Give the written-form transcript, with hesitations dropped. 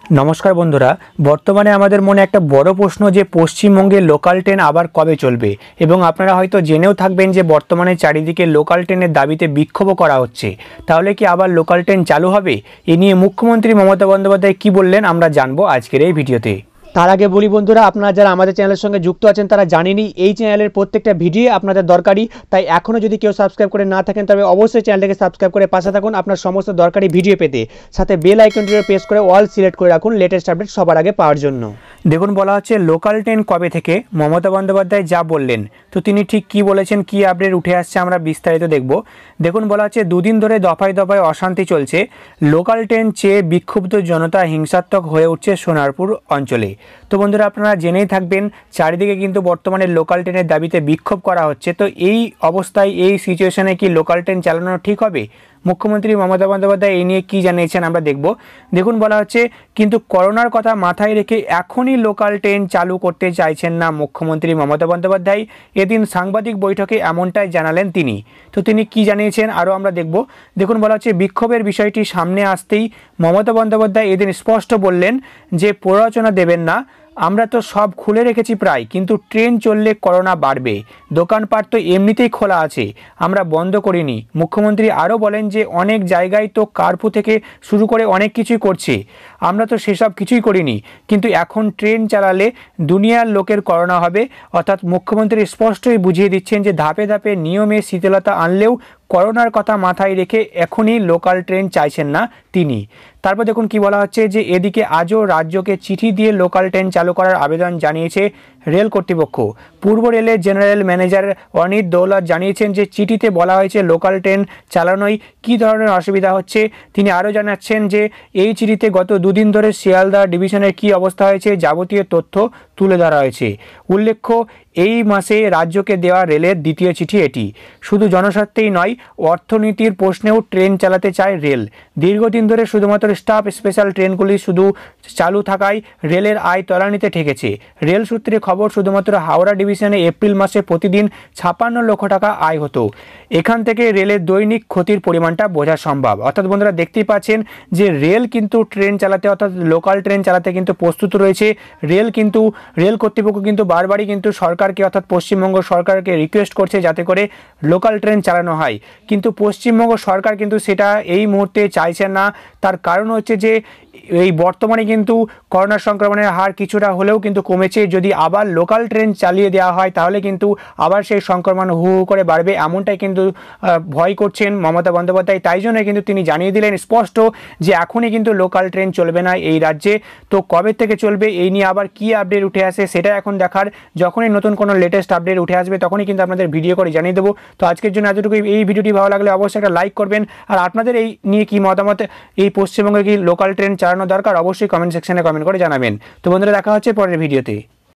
नमस्कार बंधुरा बर्तमाने आमादेर मने एक बड़ प्रश्न जे पश्चिमबंगे लोकल ट्रेन आबार कबे चलबे एबं आपनारा हयतो जेनेও थाकबेन जे बर्तमाने चारिदिके लोकल ट्रेनेर दाबिते बिक्षोभও करा हच्छे। ताहले कि आबार लोकल ट्रेन चालू हबे? ए निये मुख्यमंत्री ममता बंद्योपाध्याय कि बोललेन आमरा जानबो आजकेर এই ভিডিওতে। तार आगे बोली बंधुरा आपनारा जारा आमादेर चैनलेर संगे जुक्त आछेन तारा जानेनই এই চ্যানেলের প্রত্যেকটা ভিডিও আপনাদের দরকারি, তাই এখনো যদি কেউ সাবস্ক্রাইব করে না থাকেন তবে অবশ্যই চ্যানেলটাকে সাবস্ক্রাইব করে পাশে থাকুন আপনার সমস্ত দরকারি ভিডিও পেতে, সাথে বেল আইকনটিতে প্রেস করে অল সিলেক্ট করে রাখুন লেটেস্ট আপডেট সবার আগে পাওয়ার জন্য। দেখুন বলা হচ্ছে লোকাল ট্রেন কবে থেকে, মমতা বন্দ্যোপাধ্যায় যা বললেন তো তিনি ঠিক কি বলেছেন, কি আপডেট উঠে আসছে আমরা বিস্তারিত দেখব। দেখুন বলা হচ্ছে দুদিন ধরে দফায় দফায় অশান্তি চলছে, লোকাল ট্রেন চেয়ে বিক্ষুব্ধ জনতা হিংসাত্মক হয়ে উঠছে সোনারপুর অঞ্চলে। তো বন্ধুরা আপনারা জেনেই থাকবেন চারিদিকে কিন্তু বর্তমানে লোকাল ট্রেনের দাবিতে বিক্ষোভ করা হচ্ছে। তো এই অবস্থায় এই সিচুয়েশনে কি লোকাল ট্রেন চালানো ঠিক হবে? মুখ্যমন্ত্রী মমতা বন্দ্যোপাধ্যায় এই নিয়ে কী জানিয়েছেন আমরা দেখব। দেখুন বলা হচ্ছে কিন্তু করোনার কথা মাথায় রেখে এখনই লোকাল ট্রেন চালু করতে চাইছেন না মুখ্যমন্ত্রী মমতা বন্দ্যোপাধ্যায়। এদিন সাংবাদিক বৈঠকে এমনটাই জানালেন তিনি। তো তিনি কি জানিয়েছেন আরও আমরা দেখব। দেখুন বলা হচ্ছে বিক্ষোভের বিষয়টি সামনে আসতেই মমতা বন্দ্যোপাধ্যায় এদিন স্পষ্ট বললেন যে প্ররোচনা দেবেন না, আমরা তো সব খুলে রেখেছি প্রায়, কিন্তু ট্রেন চললে করোনা বাড়বে, দোকানপাট তো এমনিতেই খোলা আছে, আমরা বন্ধ করিনি। মুখ্যমন্ত্রী আরও বলেন যে অনেক জায়গায় তো কারফিউ থেকে শুরু করে অনেক কিছুই করছে, আমরা তো সেসব কিছুই করিনি, কিন্তু এখন ট্রেন চালালে দুনিয়ার লোকের করোনা হবে। অর্থাৎ মুখ্যমন্ত্রী স্পষ্টই বুঝিয়ে দিচ্ছেন যে ধাপে ধাপে নিয়মে শিথিলতা আনলেও করোনার কথা মাথায় রেখে এখনই লোকাল ট্রেন চাইছেন না তিনি। তারপর দেখুন কি বলা হচ্ছে যে এদিকে আজও রাজ্যকে চিঠি দিয়ে লোকাল ট্রেন চালু করার আবেদন জানিয়েছে রেল কর্তৃপক্ষ। পূর্ব রেলের জেনারেল ম্যানেজার অনিত দৌলত জানিয়েছেন যে চিঠিতে বলা হয়েছে লোকাল ট্রেন চালানোয় কী ধরনের অসুবিধা হচ্ছে। তিনি আরও জানাচ্ছেন যে এই চিঠিতে গত দুদিন ধরে শিয়ালদা ডিভিশনের কী অবস্থা হয়েছে যাবতীয় তথ্য তুলে ধরা হয়েছে। উল্লেখ্য এই মাসে রাজ্যকে দেওয়া রেলের দ্বিতীয় চিঠি এটি। শুধু জনস্বার্থেই নয়, অর্থনীতির প্রশ্নেও ট্রেন চালাতে চায় রেল। দীর্ঘদিন ধরে শুধুমাত্র স্টাফ স্পেশাল ট্রেনগুলি শুধু চালু থাকায় রেলের আয় তলানিতে ঠেকেছে। রেল সূত্রে খবর শুধুমাত্র হাওড়া ডিভিশনে এপ্রিল মাসে প্রতিদিন 56 লক্ষ টাকা আয় হতো। এখান থেকে রেলের দৈনিক ক্ষতির পরিমাণটা বোঝা সম্ভব। অর্থাৎ বন্ধুরা দেখতেই পাচ্ছেন যে রেল কিন্তু ট্রেন চালাতে অর্থাৎ লোকাল ট্রেন চালাতে কিন্তু প্রস্তুত রয়েছে। রেল কর্তৃপক্ষ কিন্তু বারবারই কিন্তু সরকারকে অর্থাৎ পশ্চিমবঙ্গ সরকারকে রিকোয়েস্ট করছে যাতে করে লোকাল ট্রেন চালানো হয়, কিন্তু পশ্চিমবঙ্গ সরকার কিন্তু সেটা এই মুহূর্তে চাইছে না। তার কারণ হচ্ছে যে এই বর্তমানে কিন্তু করোনা সংক্রমণের হার কিছুটা হলেও কিন্তু কমেছে। যদি আবার লোকাল ট্রেন চালিয়ে দেওয়া হয় তাহলে কিন্তু আবার সেই সংক্রমণ হু হু করে বাড়বে, এমনটাই কিন্তু ভয় করছেন মমতা বন্দ্যোপাধ্যায়। তাই জন্য কিন্তু তিনি জানিয়ে দিলেন স্পষ্ট যে এখনই কিন্তু লোকাল ট্রেন চলবে না এই রাজ্যে। তো কবে থেকে চলবে এই নিয়ে আবার কি আপডেট উঠে আসে সেটা এখন দেখার। যখনই নতুন কোনো লেটেস্ট আপডেট উঠে আসবে তখনই কিন্তু আপনাদের ভিডিও করে জানিয়ে দেবো। তো আজকের জন্য এতটুকুই। এই ভিডিওটি ভালো লাগলে অবশ্যই একটা লাইক করবেন, আর আপনাদের এই নিয়ে কি মতামত, এই পশ্চিমবঙ্গে কি লোকাল ট্রেন চালানো দরকার অবশ্যই কমেন্ট সেকশনে কমেন্ট করে জানাবেন। তো বন্ধুরা দেখা হচ্ছে পরের ভিডিওতে।